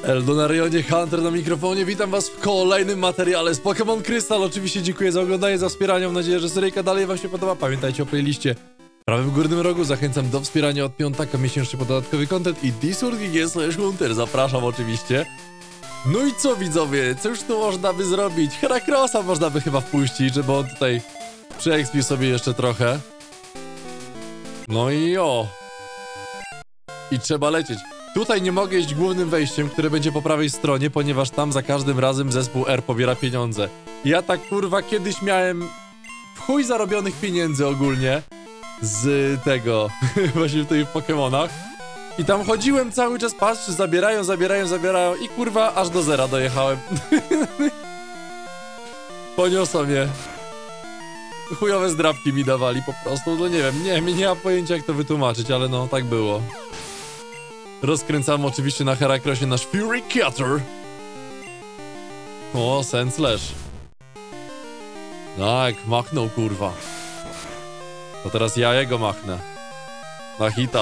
Eldonarionie Hunter na mikrofonie, witam was w kolejnym materiale z Pokémon Krystal. Oczywiście dziękuję za oglądanie, za wspieranie, mam nadzieję, że seryjka dalej wam się podoba. Pamiętajcie o playliście w prawym górnym rogu, zachęcam do wspierania od piątaka miesięcznie po dodatkowy content i Discord.gg/Hunter, zapraszam oczywiście. No i co widzowie, cóż tu można by zrobić? Heracrossa można by chyba wpuścić, żeby on tutaj przeekspił sobie jeszcze trochę. No i i trzeba lecieć. Tutaj nie mogę iść głównym wejściem, które będzie po prawej stronie, ponieważ tam za każdym razem zespół R pobiera pieniądze. Ja tak kurwa kiedyś miałem w chuj zarobionych pieniędzy ogólnie z tego, właśnie w tych Pokemonach. I tam chodziłem cały czas, patrz, zabierają i kurwa aż do zera dojechałem. Poniosło mnie. Chujowe zdrabki mi dawali po prostu, no nie wiem, nie mam pojęcia jak to wytłumaczyć, ale no tak było. Rozkręcamy oczywiście na Heracrossie nasz Fury Cutter. O, Sandslash. Tak, machnął kurwa. To teraz ja jego machnę. Na hita.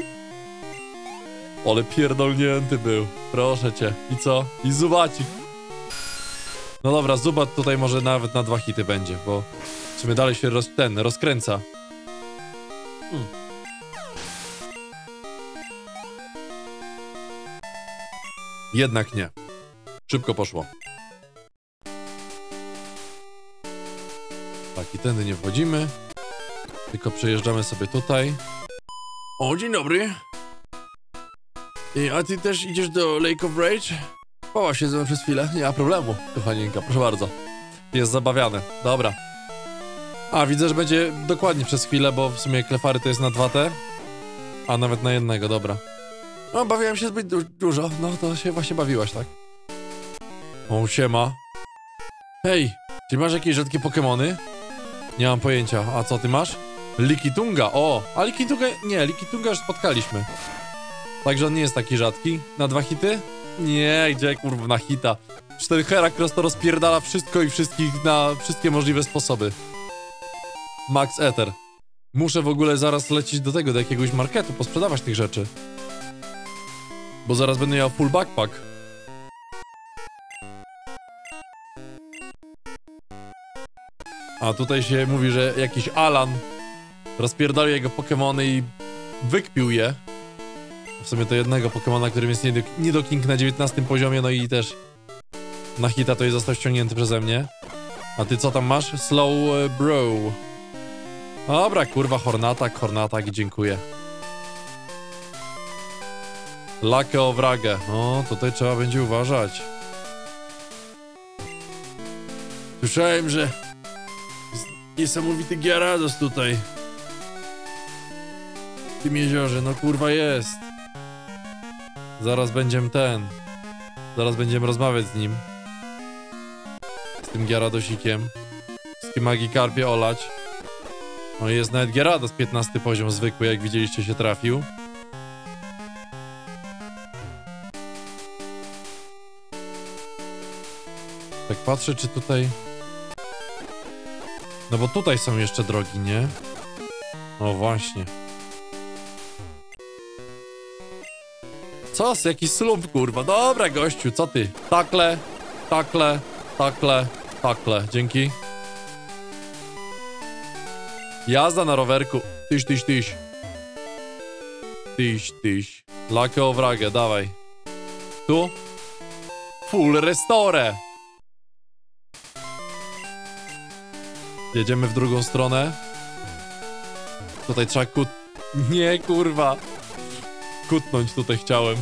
Ale pierdolnięty był. Proszę cię. I co? I Zubacik. No dobra, Zubat tutaj może nawet na 2 hity będzie, bo w sumie dalej się rozkręca. Jednak nie. Szybko poszło. Tak, i tędy nie wchodzimy. Tylko przejeżdżamy sobie tutaj. O, dzień dobry. A ty też idziesz do Lake of Rage? Połaś się ze mną przez chwilę. Nie ma problemu, kochanieńka, proszę bardzo. Jest zabawiany. Dobra. A, widzę, że będzie dokładnie przez chwilę, bo w sumie Klefary to jest na 2T. A nawet na 1, dobra. No, bawiłem się zbyt dużo. No, to się właśnie bawiłaś, tak? O, siema. Hej, czy masz jakieś rzadkie Pokemony? Nie mam pojęcia. A co ty masz? Likitunga, o! A Likitunga... Nie, Likitunga już spotkaliśmy. Także on nie jest taki rzadki. Na 2 hity? Nie, gdzie kurwa na hita. Czy ten Heracross to rozpierdala wszystko i wszystkich na wszystkie możliwe sposoby. Max Ether. Muszę w ogóle zaraz lecieć do jakiegoś marketu, posprzedawać tych rzeczy. Bo zaraz będę miał full backpack. A tutaj się mówi, że jakiś Alan rozpierdolił jego Pokemony i wykpił je. W sumie to jednego Pokemona, którym jest Nidoking na 19 poziomie, no i też na hita to jest został ściągnięty przeze mnie. A ty co tam masz? Slow Bro. Dobra, kurwa, Hornatak, dziękuję. Lakę o wragę. O, tutaj trzeba będzie uważać. Słyszałem, że jest niesamowity Gyarados tutaj. W tym jeziorze, no kurwa jest. Zaraz będziemy rozmawiać z nim. Z tym Gyaradosikiem. Z tym Magikarpie olać. No jest nawet Gyarados 15 poziom zwykły, jak widzieliście się trafił. Tak patrzę, czy tutaj... No bo tutaj są jeszcze drogi, nie? O właśnie. Co? Jakiś slump, kurwa. Dobra, gościu, co ty? Takle. Dzięki. Jazda na rowerku. Tyś. Lakę o wragę, dawaj. Tu? Full restore. Jedziemy w drugą stronę. Tutaj trzeba Nie, kurwa. Kutnąć tutaj chciałem.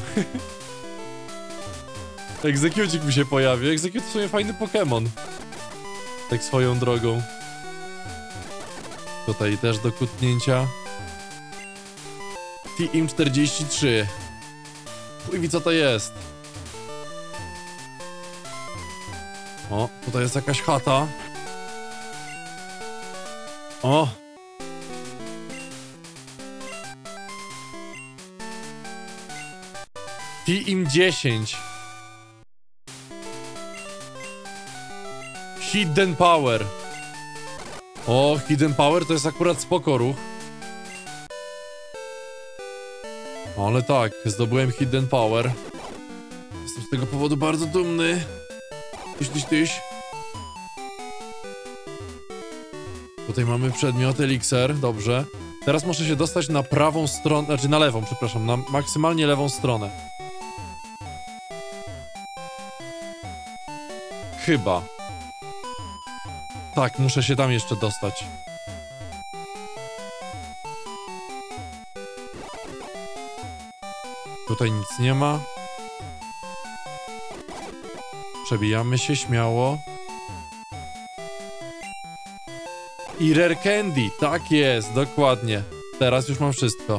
Executik mi się pojawi. Execute w sumie fajny Pokémon. Tak swoją drogą. Tutaj też do kutnięcia. Team 43. Chuj, co to jest? O, tutaj jest jakaś chata. O! Team 10. Hidden Power. O, Hidden Power to jest akurat spoko ruch. Ale tak, zdobyłem Hidden Power. Jestem z tego powodu bardzo dumny. Tyś. Tutaj mamy przedmiot, eliksir, dobrze. Teraz muszę się dostać na prawą stronę, znaczy na lewą, przepraszam, na maksymalnie lewą stronę. Chyba. Tak, muszę się tam jeszcze dostać. Tutaj nic nie ma. Przebijamy się śmiało. I Rare Candy, tak jest, dokładnie. Teraz już mam wszystko.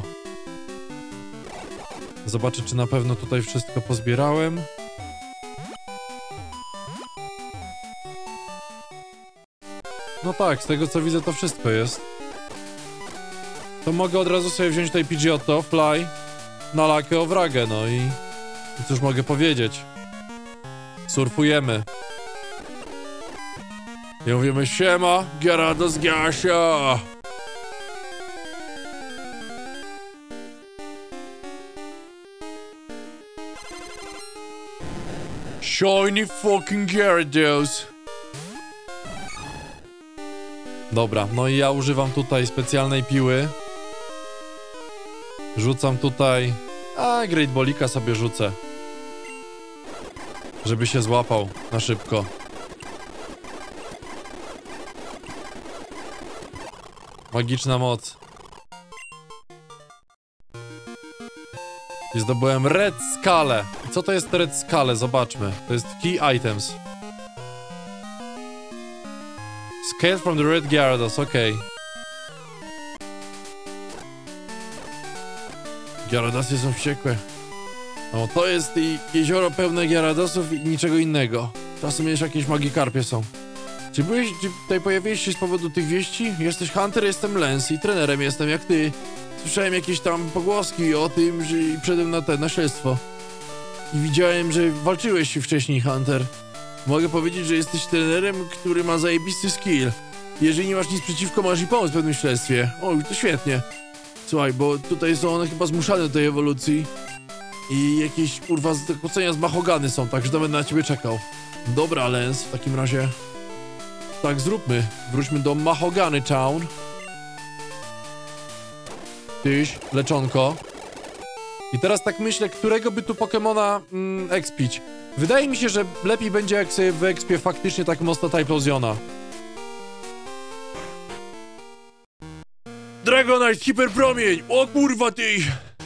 Zobaczę, czy na pewno tutaj wszystko pozbierałem. No tak, z tego co widzę to wszystko jest. To mogę od razu sobie wziąć tutaj Pidgeotto, Fly, na lakę o wragę, no i cóż mogę powiedzieć. Surfujemy. I mówimy siema, Gyarados Gasia. Shiny fucking Gyarados. Dobra, no i ja używam tutaj specjalnej piły. Rzucam tutaj... Great Ballika sobie rzucę. Żeby się złapał na szybko. Magiczna moc. I zdobyłem Red Skull'ę. I co to jest Red Skull'ę? Zobaczmy. To jest Key Items. Scale from the Red Gyarados, okej. Gyaradosy są wściekłe. No to jest jezioro pełne Gyaradosów i niczego innego. Czasem jeszcze jakieś Magikarpie są. Czy tutaj pojawiłeś się z powodu tych wieści? Jesteś Hunter, jestem Lance i trenerem jestem jak ty. Słyszałem jakieś tam pogłoski o tym, że wszedłem na śledztwo. I widziałem, że walczyłeś się wcześniej, Hunter. Mogę powiedzieć, że jesteś trenerem, który ma zajebisty skill. Jeżeli nie masz nic przeciwko, możesz mi pomóc w pewnym śledztwie. Oj, to świetnie. Słuchaj, bo tutaj są one chyba zmuszane do tej ewolucji. I jakieś, kurwa, zakłócenia z mahogany są, także to będę na ciebie czekał. Dobra, Lance, w takim razie... Tak, zróbmy. Wróćmy do Mahogany Town. Tyś, leczonko. I teraz tak myślę, którego by tu Pokemona expić. Wydaje mi się, że lepiej będzie, jak sobie wyekspię faktycznie tak mocno Typhloziona. Dragonite, hiperpromień! O kurwa ty!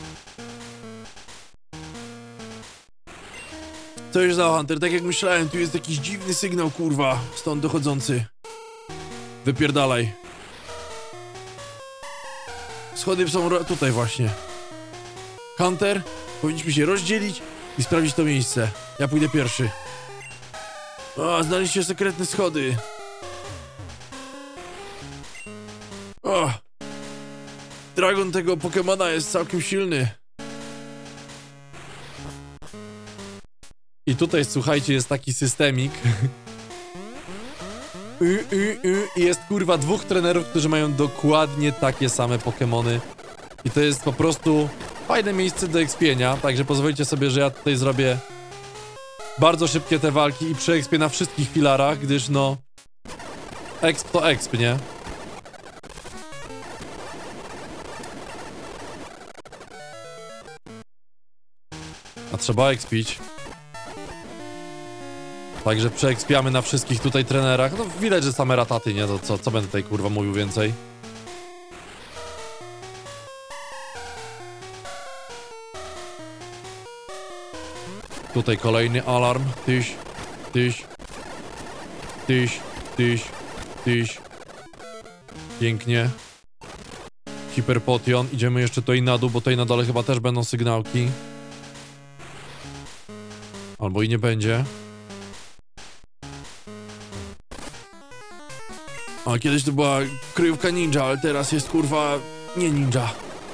Co już za Hunter? Tak jak myślałem, tu jest jakiś dziwny sygnał, kurwa, stąd dochodzący. Wypierdalaj. Schody są tutaj właśnie. Hunter, powinniśmy się rozdzielić i sprawdzić to miejsce. Ja pójdę pierwszy. O, znaleźliście sekretne schody. O! Dragon tego Pokemona jest całkiem silny. I tutaj, słuchajcie, jest taki systemik. I jest, kurwa, 2 trenerów, którzy mają dokładnie takie same Pokemony. I to jest po prostu fajne miejsce do expienia. Także pozwolicie sobie, że ja tutaj zrobię bardzo szybkie te walki i przeekspię na wszystkich filarach, gdyż no... Exp to exp, nie? A trzeba expić. Także przeekspiamy na wszystkich tutaj trenerach. No widać, że same rataty, nie? To co będę tutaj, kurwa, mówił więcej? Tutaj kolejny alarm. Tyś. Pięknie. Hiperpotion. Idziemy jeszcze tutaj na dół, bo tutaj na dole chyba też będą sygnałki. Albo i nie będzie. A kiedyś to była kryjówka ninja, ale teraz jest, kurwa, nie ninja.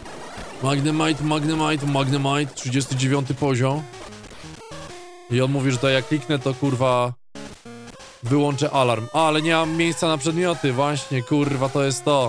Magnemite, 39 poziom. I on mówi, że to jak kliknę, to, kurwa, wyłączę alarm. A, ale nie mam miejsca na przedmioty, właśnie, kurwa, to jest to.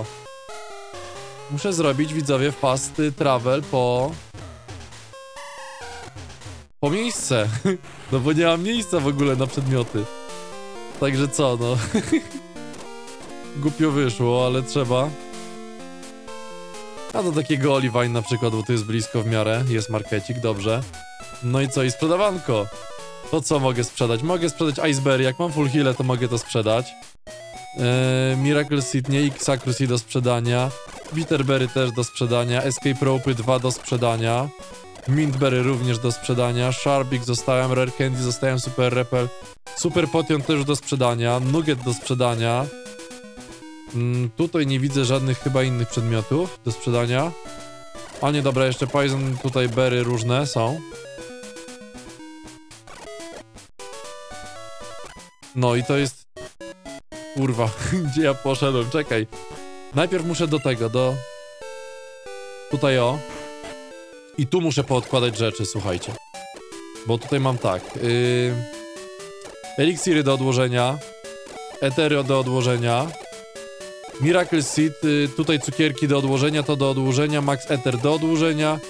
Muszę zrobić, widzowie, fast travel po po miejsce. No bo nie mam miejsca w ogóle na przedmioty. Także co, no. Głupio wyszło, ale trzeba. A do takiego Olivine na przykład, bo tu jest blisko w miarę. Jest markecik, dobrze. No i co? I sprzedawanko. To co mogę sprzedać? Mogę sprzedać Iceberry. Jak mam full heal'e, to mogę to sprzedać. Miracle Seed, nie X-Acru Seed do sprzedania. Bitterberry też do sprzedania. Escape Rope 2 do sprzedania. Mintberry również do sprzedania. Sharpik zostałem. Rare Candy zostałem. Super Repel. Super Potion też do sprzedania. Nugget do sprzedania. Tutaj nie widzę żadnych chyba innych przedmiotów do sprzedania. A nie, dobra, jeszcze Poison, tutaj berry różne są. No i to jest... Kurwa, gdzie ja poszedłem? Czekaj. Najpierw muszę do tego, do... Tutaj o. I tu muszę poodkładać rzeczy, słuchajcie. Bo tutaj mam tak. Eliksiry do odłożenia. Etery do odłożenia. Miracle Seed, tutaj cukierki do odłożenia, to do odłożenia. Max Ether do odłożenia.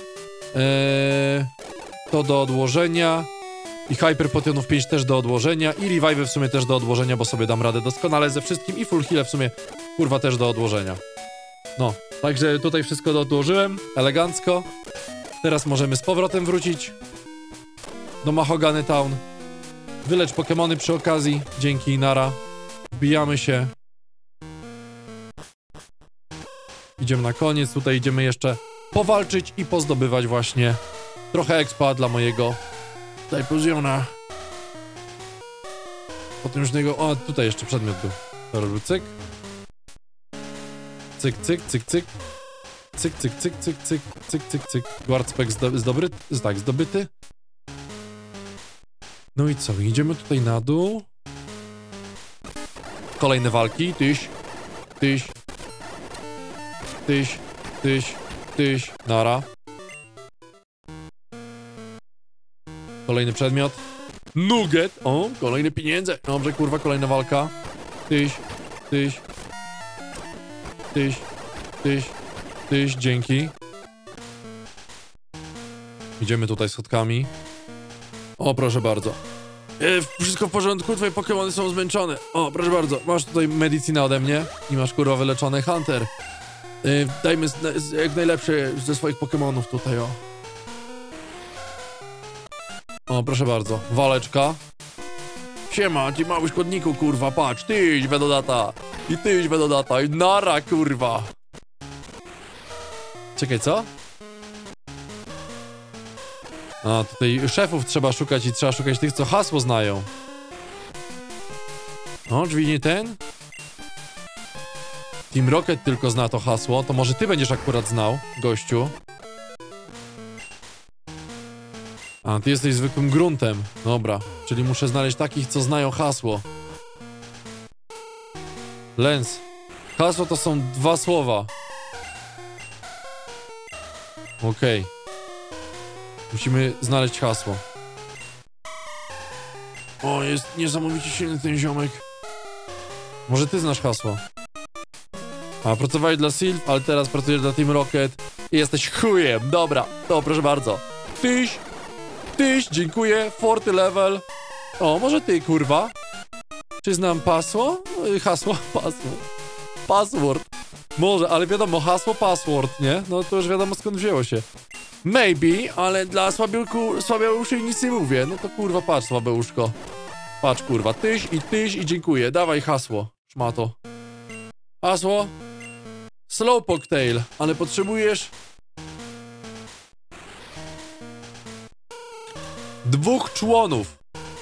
To do odłożenia. I Hyper Potionów 5 też do odłożenia. I Revive w sumie też do odłożenia, bo sobie dam radę doskonale ze wszystkim. I Full Heal w sumie, kurwa, też do odłożenia. No, także tutaj wszystko odłożyłem. Elegancko. Teraz możemy z powrotem wrócić do Mahogany Town. Wylecz Pokemony przy okazji. Dzięki, nara. Wbijamy się. Idziemy na koniec. Tutaj idziemy jeszcze powalczyć i pozdobywać właśnie trochę expa dla mojego Typhlosiona. Potężnego... O, tutaj jeszcze przedmiot był. To robił cyk. Cyk, cyk, cyk, cyk. Cyk, cyk, cyk, cyk, cyk, cyk, cyk, cyk. Guardspec zdobyty. No i co? Idziemy tutaj na dół. Kolejne walki. Tyś. Tyś. Tyś. Tyś. Tyś. Nara. Kolejny przedmiot. Nugget. O, kolejne pieniądze. Dobrze, kurwa, kolejna walka. Tyś. Tyś. Tyś. Tyś. Tyś, dzięki. Idziemy tutaj schodkami. O, proszę bardzo. Wszystko w porządku, twoje Pokemony są zmęczone. O, proszę bardzo, masz tutaj medycynę ode mnie. I masz kurwa wyleczony Hunter. Dajmy jak najlepsze ze swoich Pokemonów tutaj, o. O, proszę bardzo, waleczka. Siema, ty mały szkodniku, kurwa, patrz, tyś Vedodata. I tyś Vedodata, i nara, kurwa. Czekaj, co? A, tutaj szefów trzeba szukać i trzeba szukać tych, co hasło znają. O, drzwi nie ten? Team Rocket tylko zna to hasło, to może ty będziesz akurat znał, gościu. A, ty jesteś zwykłym gruntem. Dobra, czyli muszę znaleźć takich, co znają hasło. Lens. Hasło to są 2 słowa. Okej. Musimy znaleźć hasło. O, jest niesamowicie silny ten ziomek. Może ty znasz hasło? A, pracowałeś dla Sylph, ale teraz pracujesz dla Team Rocket i jesteś chujem. Dobra, to proszę bardzo. Tyś, tyś, dziękuję, 4 level. O, może ty, kurwa? Czy znam hasło? Hasło, password. Może, ale wiadomo, hasło, password, nie? No to już wiadomo, skąd wzięło się. Maybe, ale dla słabeuszy nic nie mówię. No to kurwa, patrz, słabeuszko. Patrz, kurwa, tyś i dziękuję. Dawaj hasło, szmato. Hasło? Slowpoke Tail, ale potrzebujesz 2 członów.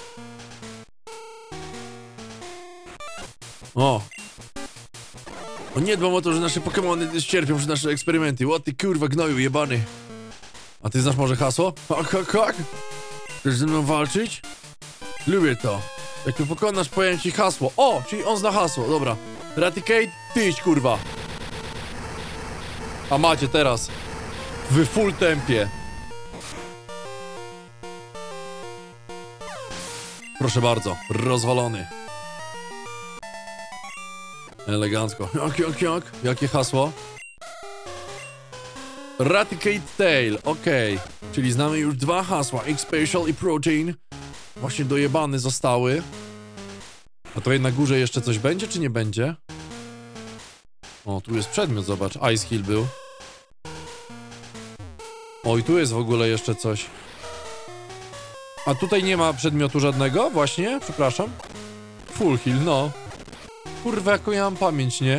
O. O, nie dbam o to, że nasze Pokemony cierpią przez nasze eksperymenty. O ty kurwa gnoju jebany. A ty znasz może hasło? Hak. Chcesz ze mną walczyć? Lubię to. Jak mnie pokonasz, powiem ci hasło. O, czyli on zna hasło, dobra. Raticate, tyś kurwa. A macie teraz. W full tempie. Proszę bardzo, rozwalony. Elegancko. Jak? Jakie hasło? Eradicate Tail, okej. Czyli znamy już 2 hasła, X-Special i Protein. Właśnie dojebane zostały. A tutaj na górze jeszcze coś będzie, czy nie będzie? O, tu jest przedmiot, zobacz. Ice Hill był. O, i tu jest w ogóle jeszcze coś. A tutaj nie ma przedmiotu żadnego? Właśnie? Przepraszam. Full Hill, no. Kurwa, jaką ja mam pamięć, nie?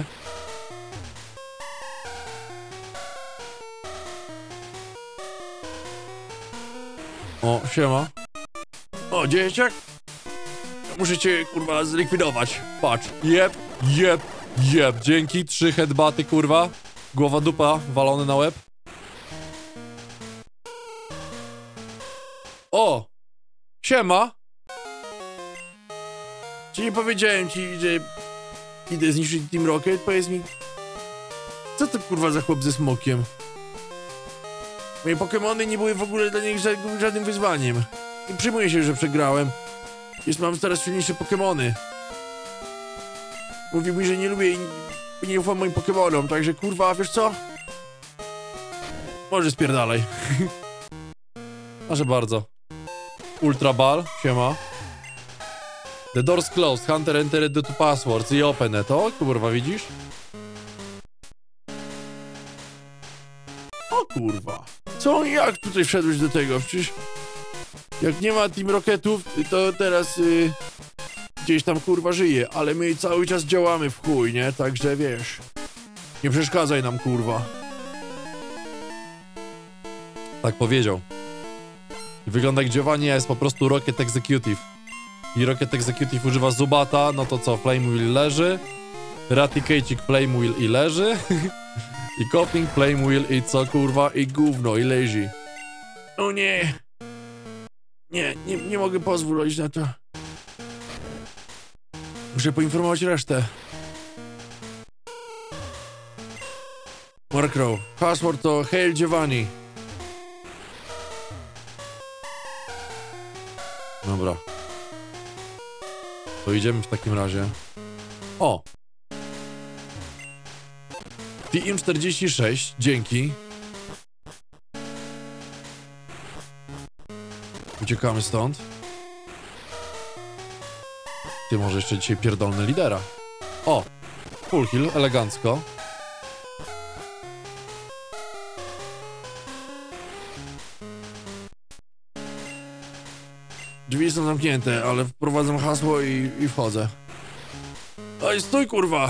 O, siema. O, dzieciak. Muszę cię, kurwa, zlikwidować. Patrz. Jeb. Dzięki. 3 headbaty, kurwa. Głowa dupa, walony na łeb. O! Siema! Czy nie powiedziałem ci, że idę zniszczyć Team Rocket? Powiedz mi, co to kurwa za chłop ze smokiem? Moje Pokemony nie były w ogóle dla niego żadnym wyzwaniem. I przyjmuję się, że przegrałem. Mam coraz silniejsze Pokemony. Mówił mi, że nie lubię i nie ufam moim Pokemonom, także kurwa, wiesz co? Może spierdalaj. Proszę bardzo. Ultra Ball, siema. The door's closed, Hunter entered the two passwords i open it. O, kurwa, widzisz? O kurwa. Co, jak tutaj wszedłeś do tego? Przecież jak nie ma Team Rocketów, to teraz gdzieś tam kurwa żyje, ale my cały czas działamy w chuj, nie? Także wiesz, nie przeszkadzaj nam, kurwa. Tak powiedział. Wygląda jak Giovanni, a jest po prostu Rocket Executive. I Rocket Executive używa Zubata, no to co? Flame Wheel leży. Raticate Flame Wheel i leży. I Coughing Flame Wheel i co kurwa? I gówno, i leży. O nie. Nie mogę pozwolić na to. Muszę poinformować resztę. Markrow. Password to Hail Giovanni. Dobra. To idziemy w takim razie. O! TM46, dzięki. Uciekamy stąd. Ty, może jeszcze dzisiaj pierdolny lidera. O! Full Hill, elegancko. Drzwi są zamknięte, ale wprowadzam hasło i wchodzę. Oj, stój, kurwa!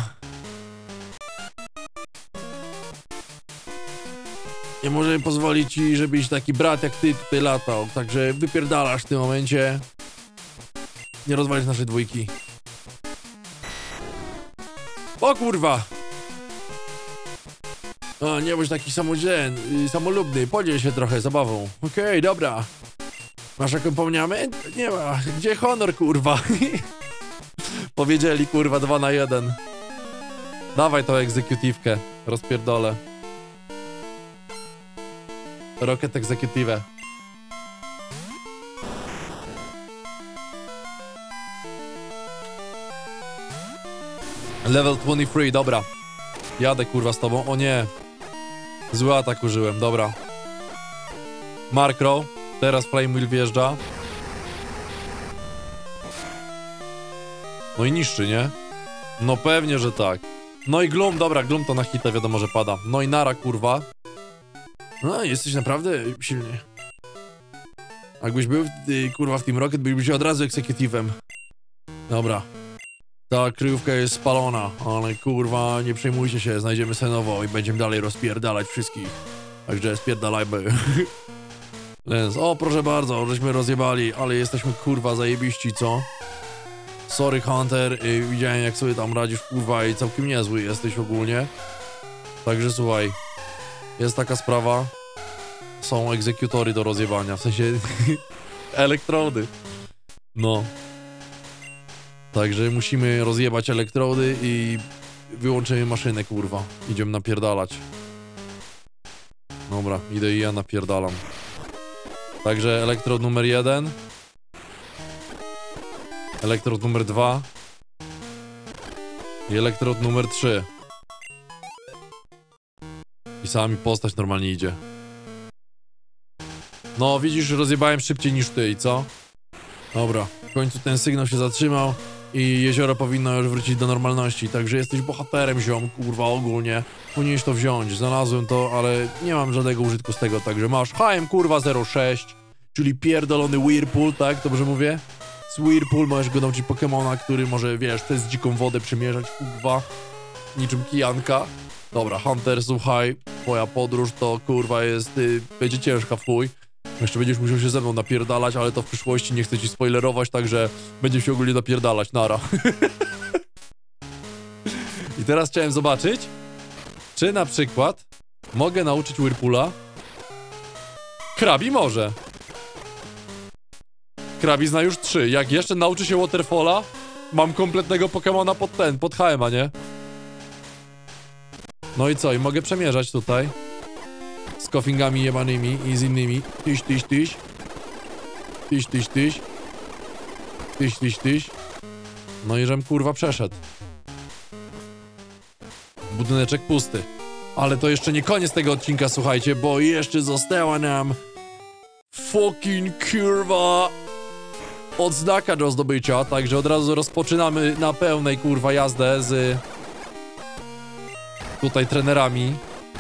Nie możemy pozwolić ci, żebyś taki brat jak ty tutaj latał, także wypierdalasz w tym momencie. Nie rozwalisz naszej dwójki. O kurwa! O, nie bądź taki samolubny, podziel się trochę zabawą. Okej, dobra. Masz jaką pomniamy? Nie ma. Gdzie honor, kurwa? Powiedzieli, kurwa, 2 na 1. Dawaj tą egzekutywkę. Rozpierdolę. Rocket Executive. Level 23, dobra. Jadę, kurwa, z tobą. O nie. Zły atak użyłem, dobra. Markro. Teraz Flame Wheel wjeżdża. No i niszczy, nie? No pewnie, że tak. No i Gloom, dobra, Gloom to na hita wiadomo, że pada. No i nara, kurwa. No, jesteś naprawdę silny. Jakbyś był, kurwa, w Team Rocket, byłbyś od razu egzekutywem. Dobra. Ta kryjówka jest spalona, ale kurwa, nie przejmujcie się, znajdziemy sobie nowo i będziemy dalej rozpierdalać wszystkich. Także spierdalajmy. Więc, o, proszę bardzo, żeśmy rozjebali, ale jesteśmy, kurwa, zajebiści, co? Sorry, Hunter, widziałem, jak sobie tam radzisz, kurwa, i całkiem niezły jesteś ogólnie. Także słuchaj, jest taka sprawa, są egzekutory do rozjebania, w sensie elektrody. No. Także musimy rozjebać elektrody i wyłączymy maszynę, kurwa. Idziemy napierdalać. Dobra, idę i ja napierdalam. Także elektrod numer 1. Elektrod numer 2. I elektrod numer 3. I sama mi postać normalnie idzie. No, widzisz, rozjebałem szybciej niż ty i co? Dobra, w końcu ten sygnał się zatrzymał i jezioro powinno już wrócić do normalności, także jesteś bohaterem, ziom, kurwa, ogólnie. Powinieneś to wziąć, znalazłem to, ale nie mam żadnego użytku z tego, także masz HM, kurwa, 06, czyli pierdolony Whirlpool, tak? Dobrze mówię? Z Whirlpool możesz go nauczyć Pokemona, który może, wiesz, przez dziką wodę przemierzać, kurwa, niczym kijanka. Dobra, Hunter, słuchaj, twoja podróż to, kurwa, jest, będzie ciężka w chuj. Jeszcze będziesz musiał się ze mną napierdalać, ale to w przyszłości nie chcę ci spoilerować, także będziesz się ogólnie napierdalać, nara. I teraz chciałem zobaczyć, czy na przykład mogę nauczyć Whirlpoola. Krabi może. Krabi zna już 3. Jak jeszcze nauczy się Waterfalla, mam kompletnego Pokemona pod HM-a, nie? No i co? I mogę przemierzać tutaj z Koffingami jebanymi i z innymi. Tyś, tyś, tyś. Tyś, tyś, tyś. Tyś, tyś, tyś. No i żem kurwa przeszedł. Budyneczek pusty. Ale to jeszcze nie koniec tego odcinka, słuchajcie, bo jeszcze została nam fucking kurwa odznaka do zdobycia, także od razu rozpoczynamy na pełnej kurwa jazdę z tutaj trenerami.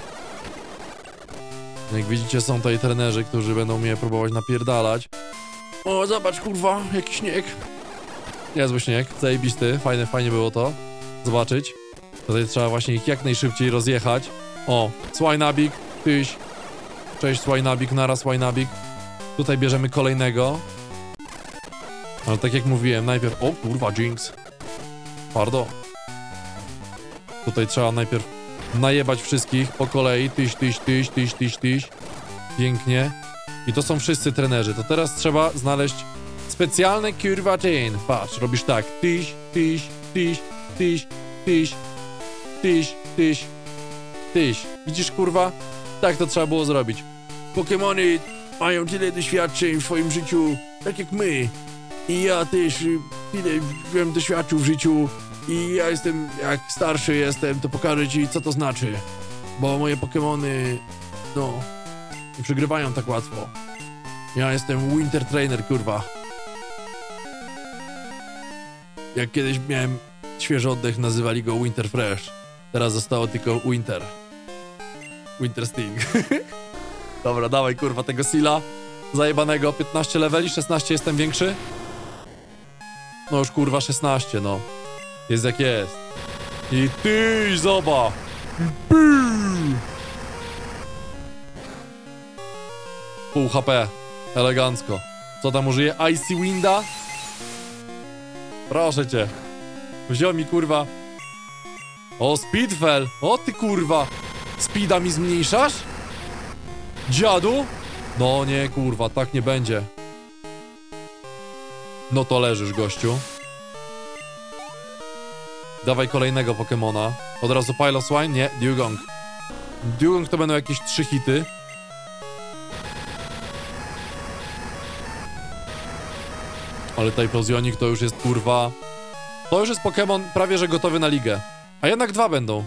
Jak widzicie, są tutaj trenerzy, którzy będą mnie próbować napierdalać. O, zobacz, kurwa, jaki śnieg. Niezły śnieg, zajebisty, fajnie było to zobaczyć. Tutaj trzeba właśnie ich jak najszybciej rozjechać. O, Swinubik, tyś. Cześć, Swinubik, nara Swinubik. Tutaj bierzemy kolejnego. Ale tak jak mówiłem, najpierw... O, kurwa, Jinx. Pardon. Tutaj trzeba najpierw najebać wszystkich po kolei. Tyś, tyś, tyś, tyś, tyś, tyś. Pięknie. I to są wszyscy trenerzy. To teraz trzeba znaleźć specjalny kurwa ten. Patrz, robisz tak. Tyś, tyś, tyś, tyś, tyś, tyś, tyś, tyś. Widzisz, kurwa? Tak to trzeba było zrobić. Pokemony mają tyle doświadczeń w swoim życiu, tak jak my. I ja też tyle bym doświadczył w życiu. I ja jestem, jak starszy jestem, to pokażę ci, co to znaczy. Bo moje Pokemony, no, nie przegrywają tak łatwo. Ja jestem Winter Trainer, kurwa. Jak kiedyś miałem świeży oddech, nazywali go Winter Fresh. Teraz zostało tylko Winter. Winter Sting. Dobra, dawaj, kurwa, tego Seala zajebanego. 15 leveli, 16 jestem większy. No już, kurwa, 16, no. Jest jak jest. I ty, zobacz. Pół HP. Elegancko. Co tam użyje? Icy Winda? Proszę cię. Wziął mi, kurwa. O, Speedfell. O, ty, kurwa. Speeda mi zmniejszasz? Dziadu? No nie, kurwa, tak nie będzie. No to leżysz, gościu. Dawaj kolejnego Pokemona. Od razu Piloswine? Nie, Dewgong. Dewgong to będą jakieś 3 hity. Ale Typhlosionik to już jest, kurwa... To już jest Pokemon prawie że gotowy na ligę. A jednak 2 będą.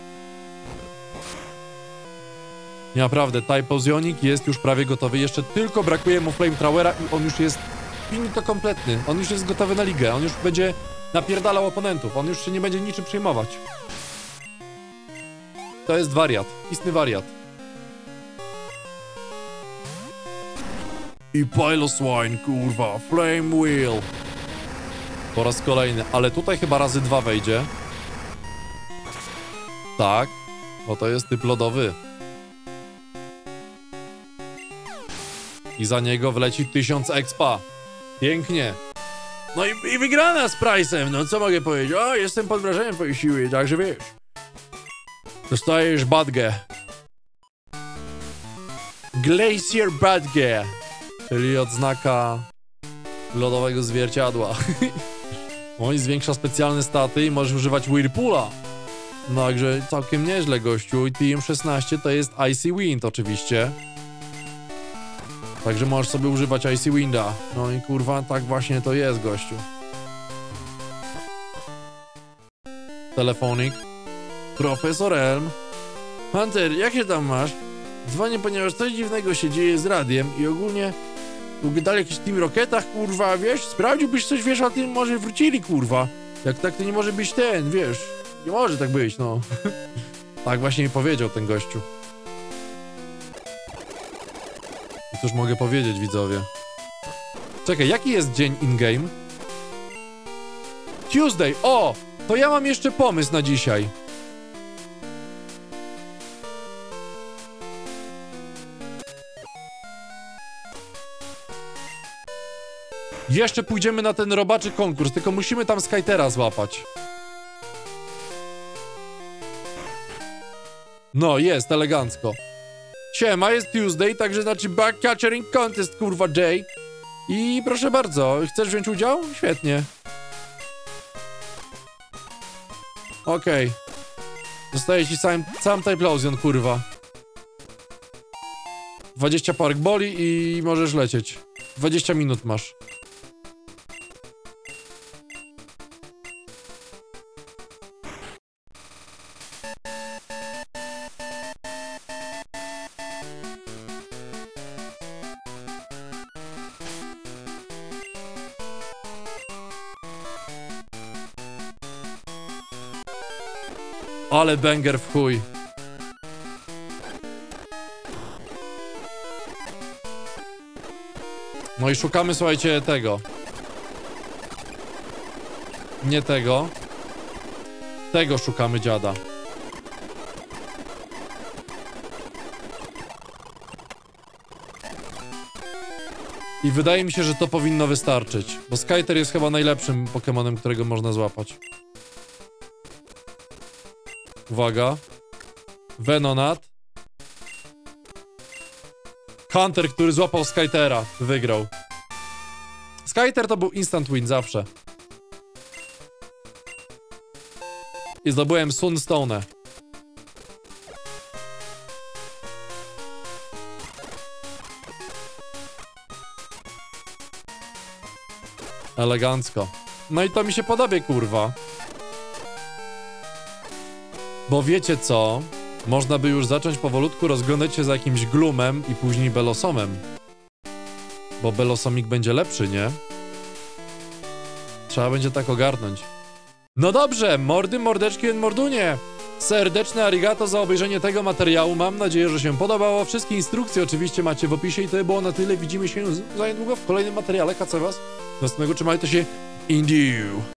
Nie, naprawdę, Typhlosionik jest już prawie gotowy. Jeszcze tylko brakuje mu Flamethrowera i on już jest finito kompletny. On już jest gotowy na ligę. On już będzie napierdalał oponentów. On już się nie będzie niczym przejmować. To jest wariat. Istny wariat. I Piloswine, kurwa. Flame Wheel. Po raz kolejny. Ale tutaj chyba razy 2 wejdzie. Tak. Bo to jest typ lodowy. I za niego wleci 1000 expa. Pięknie. No i wygrana z Price'em, no co mogę powiedzieć? O, jestem pod wrażeniem twojej siły, także wiesz. Dostajesz Badge. Glacier Badge. Czyli odznaka lodowego zwierciadła. On zwiększa specjalne staty i możesz używać Whirlpoola. No, także całkiem nieźle, gościu. I TM16 to jest Icy Wind oczywiście. Także możesz sobie używać Icy Winda. No i kurwa, tak właśnie to jest, gościu. Telefonik. Profesor Elm. Hunter, jak się tam masz? Dzwonię, ponieważ coś dziwnego się dzieje z radiem i ogólnie ugadali jakiś Team Rocketach, kurwa, wiesz? Sprawdziłbyś coś, wiesz, a tym może wrócili, kurwa. Jak tak, to nie może być ten, wiesz? Nie może tak być, no. Tak właśnie mi powiedział ten gościu. I cóż mogę powiedzieć, widzowie? Czekaj, jaki jest dzień in-game? Tuesday, o! To ja mam jeszcze pomysł na dzisiaj. Jeszcze pójdziemy na ten robaczy konkurs, tylko musimy tam Skytera złapać. No, jest, elegancko. Siema, jest Tuesday, także znaczy Bug Catching Contest, kurwa, Jay. I proszę bardzo, chcesz wziąć udział? Świetnie. Okej. Zostaje ci sam Typlosion, kurwa. 20 park boli i możesz lecieć. 20 minut masz. Ale banger w chuj. No i szukamy, słuchajcie, tego. Nie tego. Tego szukamy, dziada. I wydaje mi się, że to powinno wystarczyć. Bo Skyter jest chyba najlepszym Pokemonem, którego można złapać. Uwaga. Venonat. Hunter, który złapał Skytera, wygrał. Skyter to był instant win zawsze. I zdobyłem Sunstone'ę. Elegancko. No i to mi się podoba, kurwa. Bo wiecie co? Można by już zacząć powolutku rozglądać się za jakimś Gloomem i później Belosomem. Bo Belosomik będzie lepszy, nie? Trzeba będzie tak ogarnąć. No dobrze, mordy, mordeczki i mordunie. Serdeczne arigato za obejrzenie tego materiału. Mam nadzieję, że się podobało. Wszystkie instrukcje oczywiście macie w opisie i to było na tyle. Widzimy się za niedługo w kolejnym materiale. Kacę was. Następnego trzymajcie się. Indeed.